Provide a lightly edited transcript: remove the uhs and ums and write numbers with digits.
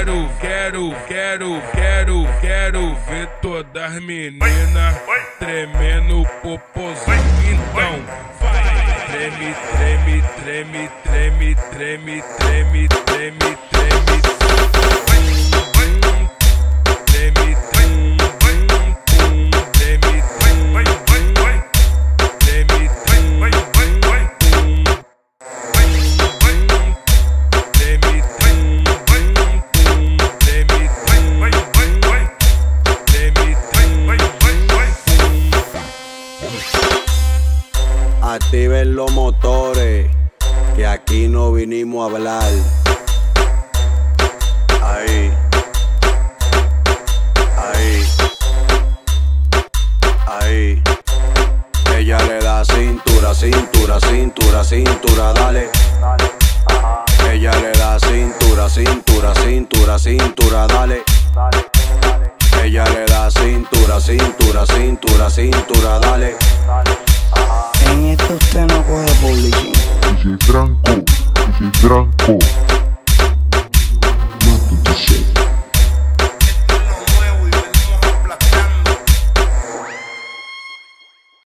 Quero ver todas as meninas tremendo o popozinho. Então vai, treme, treme, treme, treme, treme, treme, treme, treme. Activen los motores, que aquí no vinimos a hablar. Ahí, ahí, ahí. Ella le da cintura, cintura, cintura, cintura, dale. Ella le da cintura, cintura, cintura, cintura, dale. Ella le da cintura, cintura, cintura, cintura, dale. En esto usted no coge publicidad. DJ Franco, DJ Franco.